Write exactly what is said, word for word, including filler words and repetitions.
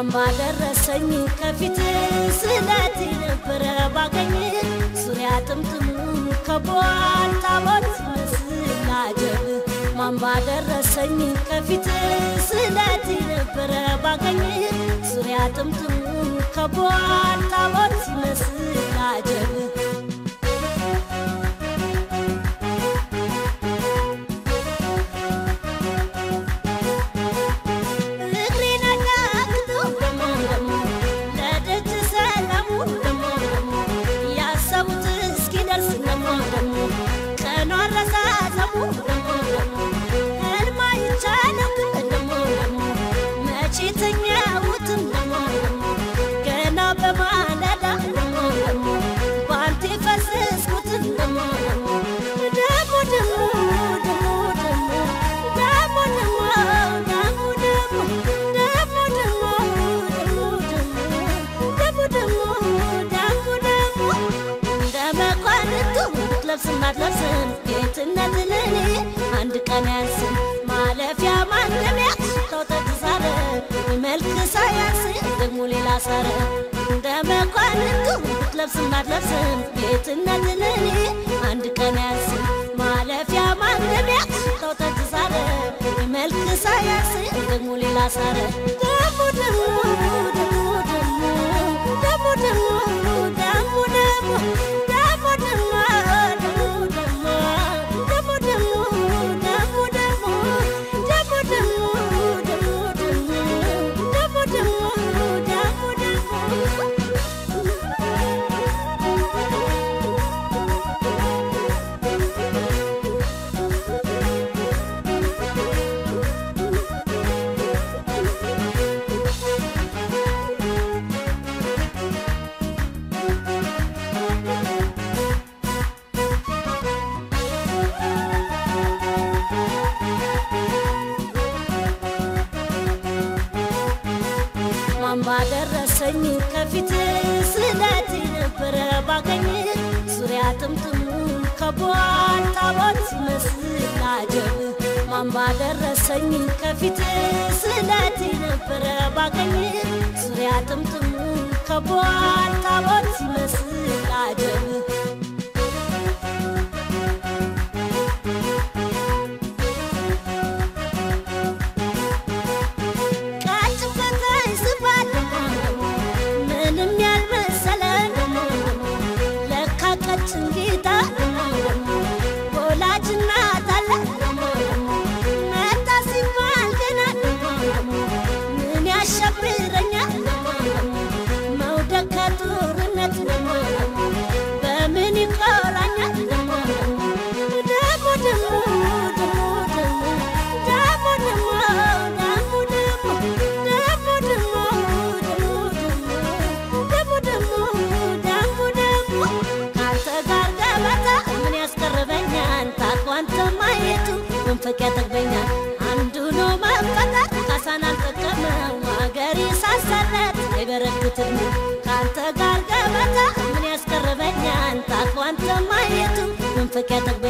ማንባ ደረሰኝ ከፊት ስለት ነበር ባገኝ ዙሪያ ጥምጥም ከቧል ታቦት መስላጀብ ማንባ ደረሰኝ ከፊት ስለት ነበር ባገኝ ዙሪያ ጥምጥም ከቧል ታቦት መስላጀብ ስናት ለብሰን የትነት ለኔ አንድ ቀን ያንስን ማለፊያ ማንደሚያ ተወተዛረ መልክ ሳያንስ ደግሞ ሌላ ሳረ እንደመቋንቱ ለብስናት ለብሰን የትነት ለኔ አንድ ቀን ያንስን ማለፊያ ማንደሚያ ተወተዛረ መልክ ሳያንስ ደግሞ ሌላ ሳረ ደሞ ደሞ ደሞ ደሞ ደሞ ደሞ ደሞ ባደረሰኝ ከፊት ስለት ነበር ባገኝ ዙሪያ ጥምጥም ከቧል ታቦት መስላጀብ ማን ባደረሰኝ ከፊት ስለት ነበር ባገኝ ዙሪያ ጥምጥም ከቧል ታቦት መስላጀብ ፈቀ ተገኛ አንዱ ነው ማፈታ ካሳና ተቀመ ማገሪ ሳሰረት የበረክትም ካንተ ጋር ገበታ ምን ያስቀርበኛል ታቋንተ ማየቱ ፈቀ